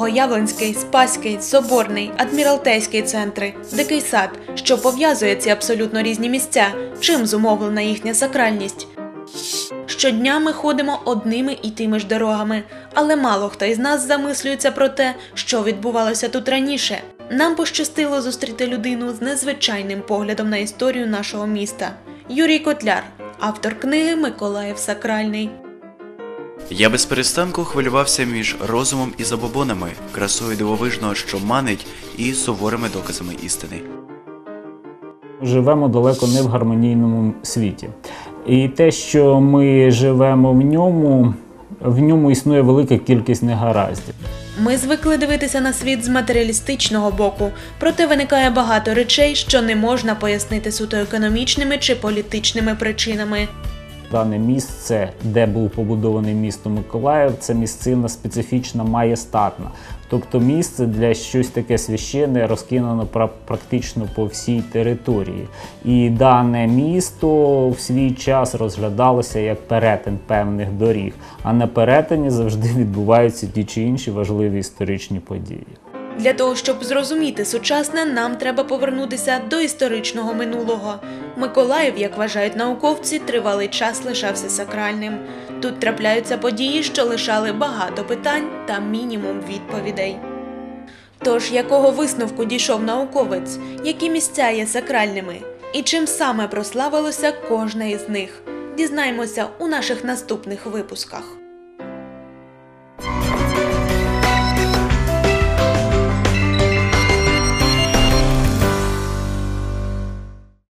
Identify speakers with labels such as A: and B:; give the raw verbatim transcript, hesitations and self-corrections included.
A: Новоявленський, Спаський, Соборний, Адміралтейський центри, Дикий сад, що пов'язує ці абсолютно різні місця, чим зумовлена їхня сакральність. Щодня ми ходимо одними і тими ж дорогами, але мало хто із нас замислюється про те, що відбувалося тут раніше. Нам пощастило зустріти людину з незвичайним поглядом на історію нашого міста. Юрій Котляр, автор книги «Миколаїв сакральний».
B: Я без перестанку хвилювався між розумом і забобонами, красою дивовижного, що манить, і суворими доказами істини.
C: Живемо далеко не в гармонійному світі. І те, що ми живемо в ньому, в ньому існує велика кількість негараздів.
A: Ми звикли дивитися на світ з матеріалістичного боку, проте виникає багато речей, що не можна пояснити суто економічними чи політичними причинами.
C: Дане місце, де був побудований місто Миколаїв, це місцина специфічна, маєстатна. Тобто місце для щось таке священне розкинено практично по всій території. І дане місто в свій час розглядалося як перетин певних доріг, а на перетині завжди відбуваються ті чи інші важливі історичні події.
A: Для того, щоб зрозуміти сучасне, нам треба повернутися до історичного минулого. Миколаїв, як вважають науковці, тривалий час лишався сакральним. Тут трапляються події, що лишали багато питань та мінімум відповідей. Тож, якого висновку дійшов науковець? Які місця є сакральними? І чим саме прославилося кожне із них? Дізнаємося у наших наступних випусках.